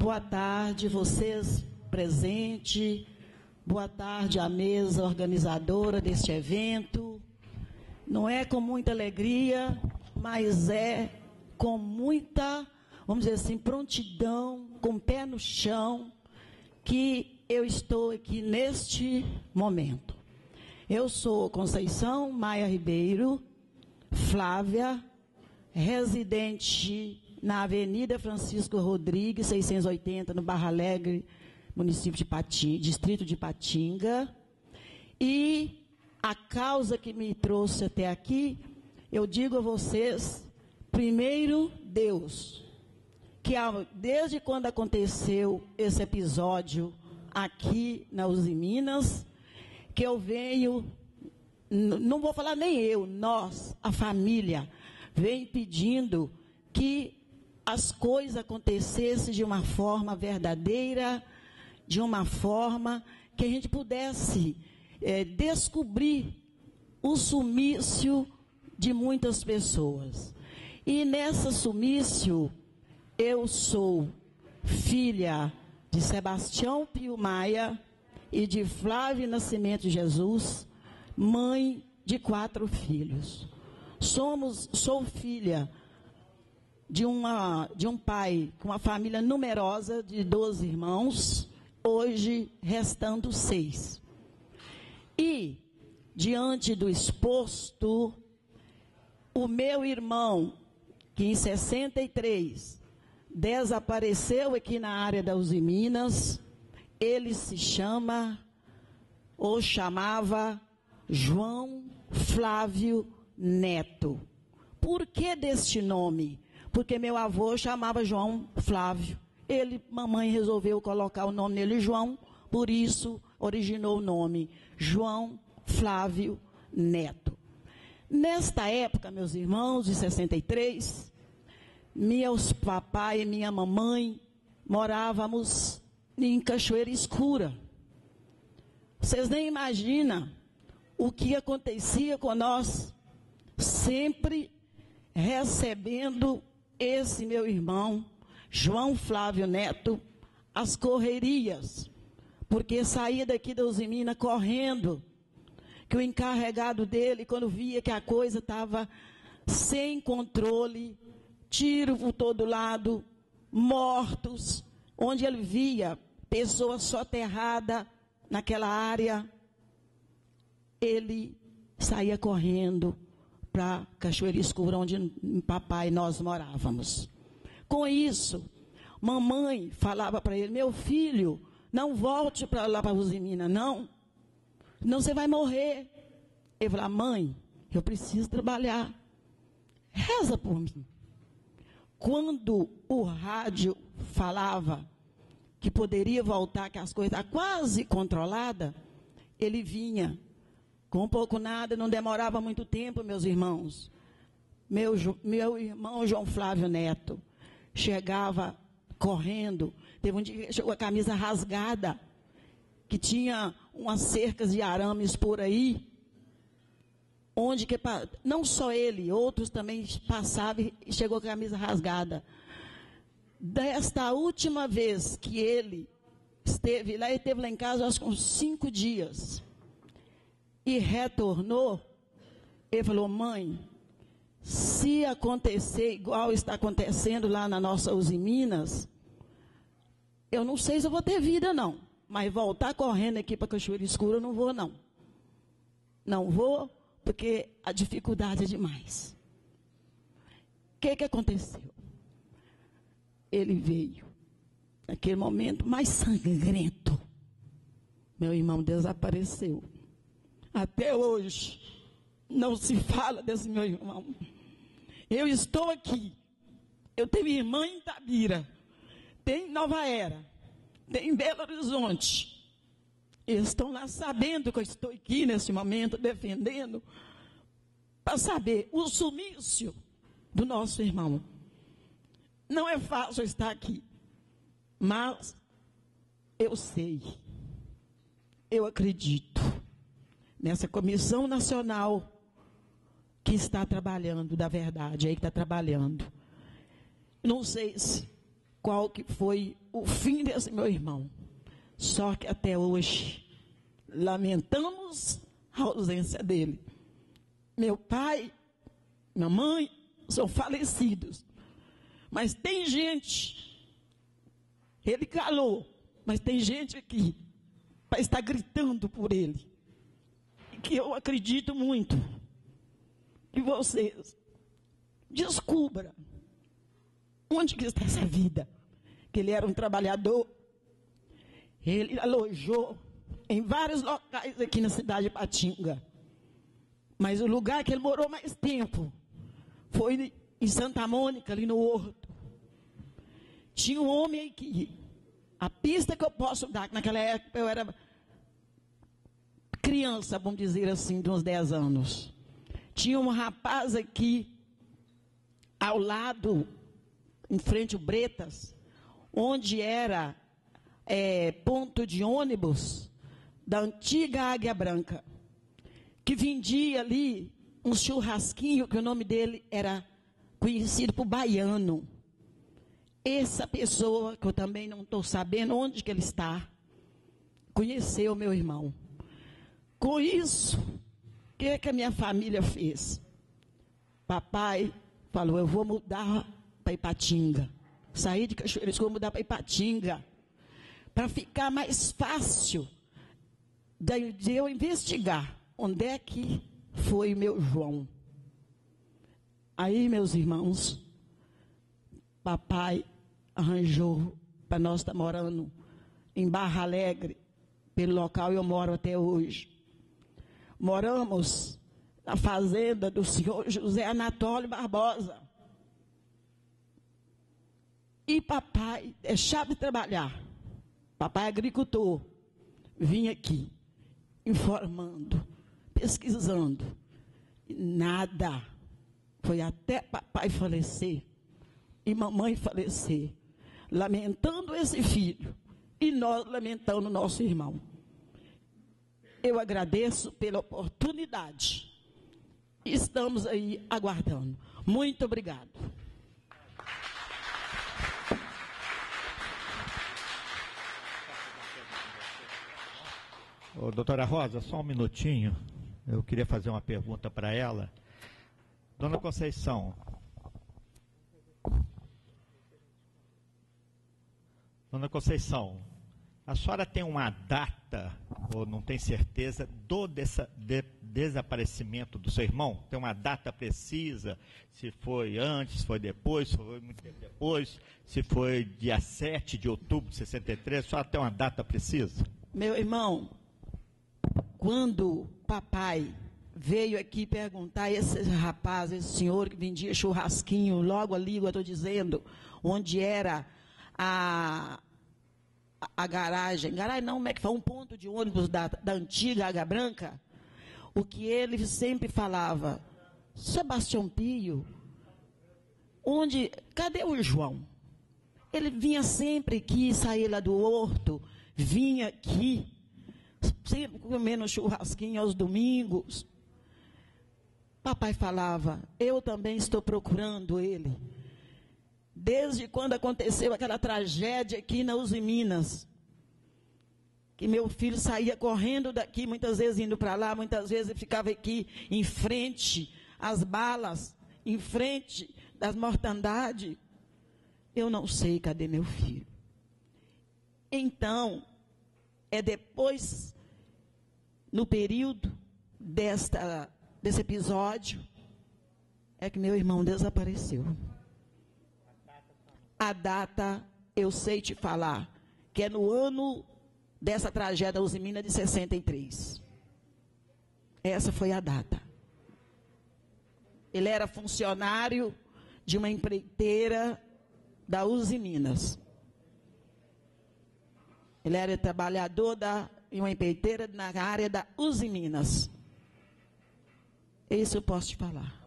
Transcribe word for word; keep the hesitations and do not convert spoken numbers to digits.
Boa tarde, vocês presentes. Boa tarde à mesa organizadora deste evento. Não é com muita alegria, mas é com muita, vamos dizer assim, prontidão, com o pé no chão, que eu estou aqui neste momento. Eu sou Conceição Maia Ribeiro Flávia, residente na Avenida Francisco Rodrigues, seiscentos e oitenta, no Barra Alegre, município de Patinga, distrito de Patinga. E a causa que me trouxe até aqui, eu digo a vocês, primeiro Deus, que desde quando aconteceu esse episódio aqui na Uzi Minas, que eu venho, não vou falar nem eu, nós, a família, vem pedindo que as coisas acontecessem de uma forma verdadeira, de uma forma que a gente pudesse é, descobrir o sumiço de muitas pessoas. E nessa sumiço, eu sou filha de Sebastião Pio Maia e de Flávio Nascimento Jesus, mãe de quatro filhos. Somos, sou filha de, uma, de um pai com uma família numerosa de doze irmãos, hoje restando seis. E, diante do exposto, o meu irmão, que em sessenta e três desapareceu aqui na área da Uzi Minas, ele se chama, ou chamava, João Flávio Neto. Por que deste nome? Porque meu avô chamava João Flávio. Ele, mamãe resolveu colocar o nome nele João, por isso originou o nome João Flávio Neto. Nesta época, meus irmãos, de sessenta e três, meus papai e minha mamãe morávamos em Cachoeira Escura. Vocês nem imaginam o que acontecia com nós, sempre recebendo esse meu irmão, João Flávio Neto, as correrias, porque saía daqui da Uzi Minas correndo, que o encarregado dele, quando via que a coisa estava sem controle, tiro por todo lado, mortos, onde ele via pessoas soterradas naquela área, ele saía correndo para Cachoeira Escura, onde papai e nós morávamos. Com isso, mamãe falava para ele, meu filho, não volte para lá para Uzi Minas, não, não você vai morrer. Ele falava, mãe, eu preciso trabalhar, reza por mim. Quando o rádio falava que poderia voltar, que as coisas estavam quase controladas, ele vinha. Com pouco nada, não demorava muito tempo, meus irmãos. Meu, meu irmão João Flávio Neto chegava correndo. Teve um dia que chegou a camisa rasgada, que tinha umas cercas de arames por aí, onde que, não só ele, outros também passavam e chegou com a camisa rasgada. Desta última vez que ele esteve lá, ele esteve lá em casa, acho que uns cinco dias. E retornou, ele falou, mãe, se acontecer igual está acontecendo lá na nossa Uzi Minas, eu não sei se eu vou ter vida não, mas voltar correndo aqui para Cachoeira Escura eu não vou não. Não vou, porque a dificuldade é demais. O que que aconteceu? Ele veio, naquele momento mais sangrento, meu irmão desapareceu. Até hoje, não se fala desse meu irmão. Eu estou aqui. Eu tenho irmã em Itabira. Tem Nova Era. Tem Belo Horizonte. Eles estão lá sabendo que eu estou aqui nesse momento, defendendo, para saber o sumiço do nosso irmão. Não é fácil estar aqui. Mas eu sei. Eu acredito nessa comissão nacional que está trabalhando da verdade, aí que está trabalhando. Não sei se qual que foi o fim desse meu irmão. Só que até hoje lamentamos a ausência dele. Meu pai, minha mãe são falecidos. Mas tem gente, ele calou, mas tem gente aqui para estar gritando por ele. E que eu acredito muito que vocês descubram onde que está essa vida. Que ele era um trabalhador, ele alojou em vários locais aqui na cidade de Ipatinga. Mas o lugar que ele morou mais tempo foi em Santa Mônica, ali no Horto. Tinha um homem aqui. A pista que eu posso dar, que naquela época eu era criança, vamos dizer assim, de uns dez anos. Tinha um rapaz aqui, ao lado, em frente ao Bretas, onde era é, ponto de ônibus da antiga Águia Branca, que vendia ali um churrasquinho, que o nome dele era conhecido por Baiano. Essa pessoa, que eu também não estou sabendo onde que ele está, conheceu meu irmão. Com isso, o que, que a minha família fez? Papai falou, eu vou mudar para Ipatinga. Saí de Cachoeira, vou mudar para Ipatinga, para ficar mais fácil de eu investigar onde é que foi meu João. Aí, meus irmãos, papai arranjou para nós estar morando em Barra Alegre, pelo local eu moro até hoje. Moramos na fazenda do senhor José Anatólio Barbosa. E papai deixava de trabalhar. Papai agricultor. Vinha aqui, informando, pesquisando. Nada. Foi até papai falecer e mamãe falecer, lamentando esse filho, e nós lamentando nosso irmão. Eu agradeço pela oportunidade. Estamos aí aguardando. Muito obrigado. Ô, doutora Rosa, só um minutinho. Eu queria fazer uma pergunta para ela. Dona Conceição, Dona Conceição, a senhora tem uma data, ou não tem certeza, do dessa, de, desaparecimento do seu irmão? Tem uma data precisa? Se foi antes, se foi depois, se foi muito tempo depois, se foi dia sete de outubro de sessenta e três, a senhora tem uma data precisa? Meu irmão, quando papai veio aqui perguntar, esse rapaz, esse senhor que vendia churrasquinho, logo ali, eu estou dizendo, onde era a, a garagem, garagem não, como é que foi, um ponto de ônibus da, da antiga Águia Branca, o que ele sempre falava, Sebastião Pio, onde, cadê o João? Ele vinha sempre aqui, saía lá do Horto, vinha aqui, sempre comendo churrasquinho aos domingos. Papai falava, eu também estou procurando ele. Desde quando aconteceu aquela tragédia aqui na Uzi Minas, que meu filho saía correndo daqui, muitas vezes indo para lá, muitas vezes ele ficava aqui em frente às balas, em frente das mortandades. Eu não sei cadê meu filho. Então, é depois, no período desta, desse episódio, é que meu irmão desapareceu. A data, eu sei te falar, que é no ano dessa tragédia da Uzi Minas de sessenta e três. Essa foi a data. Ele era funcionário de uma empreiteira da Uzi Minas. Ele era trabalhador da, em uma empreiteira na área da Uzi Minas. Isso eu posso te falar.